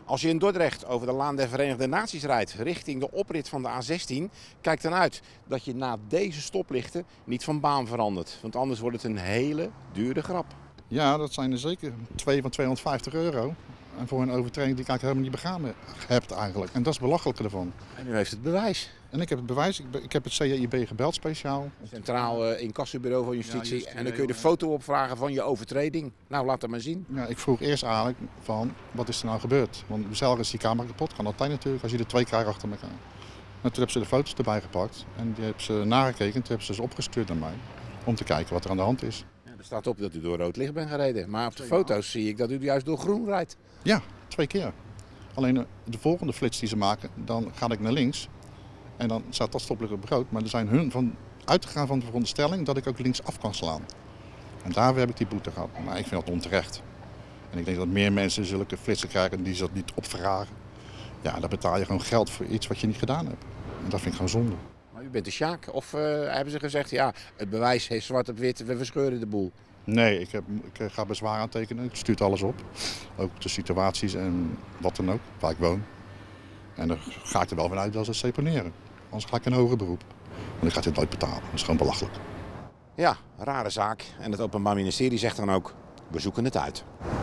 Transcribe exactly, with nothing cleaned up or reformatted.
Als je in Dordrecht over de Laan der Verenigde Naties rijdt richting de oprit van de A zestien, kijk dan uit dat je na deze stoplichten niet van baan verandert. Want anders wordt het een hele dure grap. Ja, dat zijn er zeker twee van tweehonderdvijftig euro. En voor een overtreding die ik eigenlijk helemaal niet begaan heb eigenlijk. En dat is belachelijk ervan. En u heeft het bewijs. En ik heb het bewijs, ik, ik heb het C J I B gebeld speciaal. Centraal uh, Incassobureau van Justitie. Ja, just, en dan kun je de foto opvragen van je overtreding. Nou, laat dat maar zien. Ja, ik vroeg eerst eigenlijk van, wat is er nou gebeurd? Want zelf is die camera kapot, kan altijd natuurlijk, als je er twee krijgt achter elkaar. En toen hebben ze de foto's erbij gepakt en die hebben ze nagekeken. Toen hebben ze ze opgestuurd naar mij, om te kijken wat er aan de hand is. Ja, er staat op dat u door rood licht bent gereden. Maar op de foto's zie ik dat u juist door groen rijdt. Ja, twee keer. Alleen de volgende flits die ze maken, dan ga ik naar links. En dan staat dat stoplicht op rood. Maar er zijn hun van uitgegaan van de veronderstelling dat ik ook links af kan slaan. En daarvoor heb ik die boete gehad. Maar ik vind dat onterecht. En ik denk dat meer mensen zulke flitsen krijgen die ze dat niet opvragen. Ja, dan betaal je gewoon geld voor iets wat je niet gedaan hebt. En dat vind ik gewoon zonde. Maar u bent de Sjaak. Of uh, hebben ze gezegd, ja, het bewijs heeft zwart op wit, we verscheuren de boel. Nee, ik, heb, ik ga bezwaar aantekenen. Ik stuur alles op. Ook de situaties en wat dan ook, waar ik woon. En dan ga ik er wel vanuit dat ze het seponeren. Anders ga ik een hoger beroep. Want ik ga dit nooit betalen. Dat is gewoon belachelijk. Ja, rare zaak. En het Openbaar Ministerie zegt dan ook, we zoeken het uit.